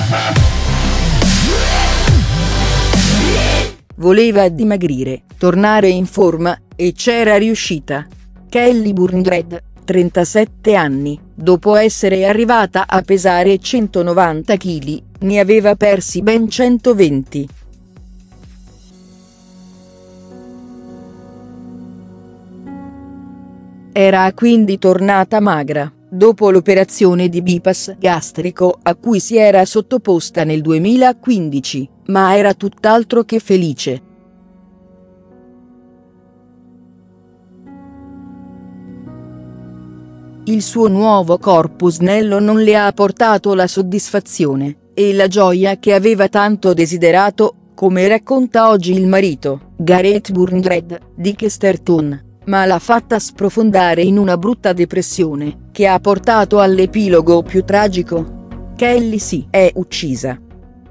Voleva dimagrire, tornare in forma, e c'era riuscita. Kelly Burnred, 37 anni, dopo essere arrivata a pesare 190 kg, ne aveva persi ben 120. Era quindi tornata magra, dopo l'operazione di bypass gastrico a cui si era sottoposta nel 2015, ma era tutt'altro che felice. Il suo nuovo corpo snello non le ha portato la soddisfazione e la gioia che aveva tanto desiderato, come racconta oggi il marito, Gareth Burnred, di Chesterton, ma l'ha fatta sprofondare in una brutta depressione, che ha portato all'epilogo più tragico. Kelly si è uccisa.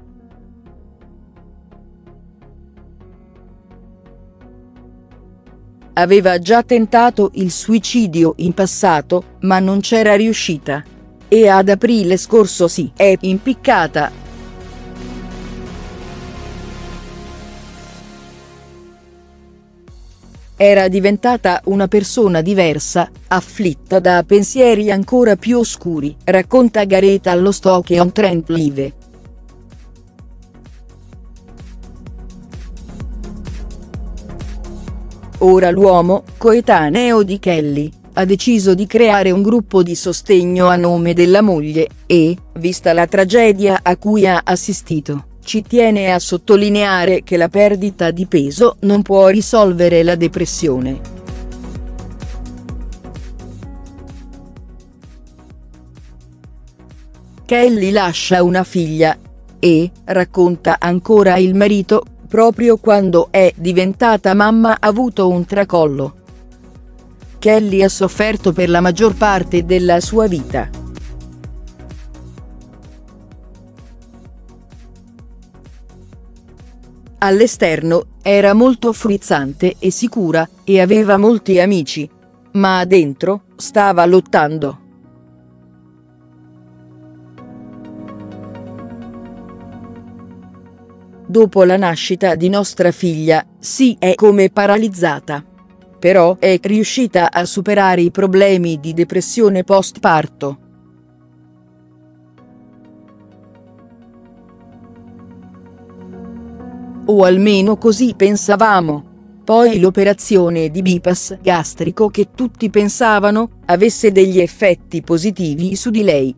Aveva già tentato il suicidio in passato, ma non c'era riuscita. E ad aprile scorso si è impiccata. Era diventata una persona diversa, afflitta da pensieri ancora più oscuri, racconta Gareth allo Stoke-on-Trent Live. Ora l'uomo, coetaneo di Kelly, ha deciso di creare un gruppo di sostegno a nome della moglie e, vista la tragedia a cui ha assistito, ci tiene a sottolineare che la perdita di peso non può risolvere la depressione. Kelly lascia una figlia e, racconta ancora il marito, proprio quando è diventata mamma ha avuto un tracollo. Kelly ha sofferto per la maggior parte della sua vita. All'esterno, era molto frizzante e sicura, e aveva molti amici. Ma dentro, stava lottando. Dopo la nascita di nostra figlia, si è come paralizzata. Però è riuscita a superare i problemi di depressione postparto. O almeno così pensavamo. Poi l'operazione di bypass gastrico che tutti pensavano avesse degli effetti positivi su di lei.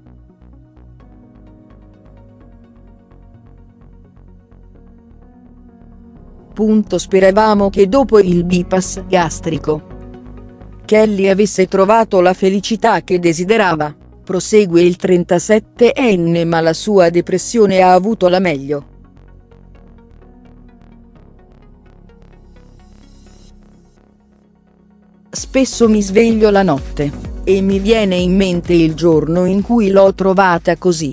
Speravamo che dopo il bypass gastrico Kelly avesse trovato la felicità che desiderava, prosegue il 37enne, ma la sua depressione ha avuto la meglio. Spesso mi sveglio la notte e mi viene in mente il giorno in cui l'ho trovata così.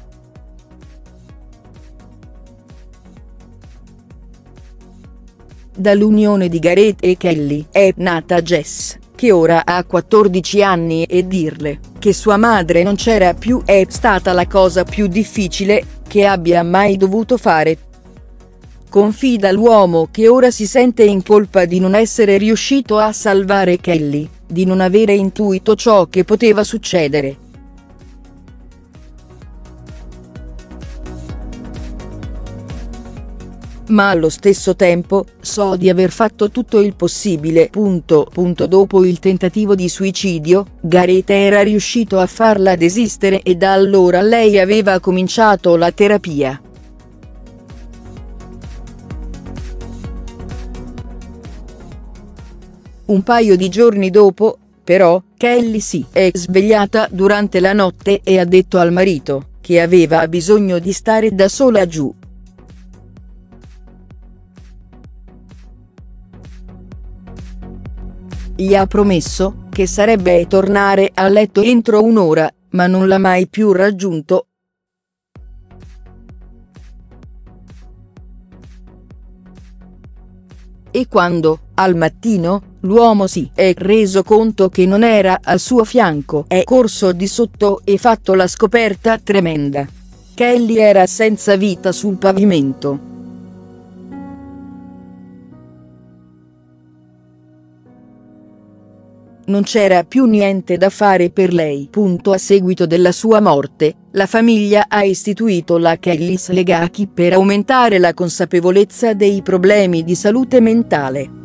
Dall'unione di Gareth e Kelly è nata Jess, che ora ha 14 anni, e dirle che sua madre non c'era più è stata la cosa più difficile che abbia mai dovuto fare. Confida l'uomo che ora si sente in colpa di non essere riuscito a salvare Kelly, di non avere intuito ciò che poteva succedere. Ma allo stesso tempo, so di aver fatto tutto il possibile. Dopo il tentativo di suicidio, Gareth era riuscito a farla desistere e da allora lei aveva cominciato la terapia. Un paio di giorni dopo, però, Kelly si è svegliata durante la notte e ha detto al marito che aveva bisogno di stare da sola giù. Gli ha promesso che sarebbe tornare a letto entro un'ora, ma non l'ha mai più raggiunto. E quando, al mattino, l'uomo si è reso conto che non era al suo fianco, è corso di sotto e fatto la scoperta tremenda. Kelly era senza vita sul pavimento. Non c'era più niente da fare per lei. A seguito della sua morte, la famiglia ha istituito la Kelly's Legacy per aumentare la consapevolezza dei problemi di salute mentale.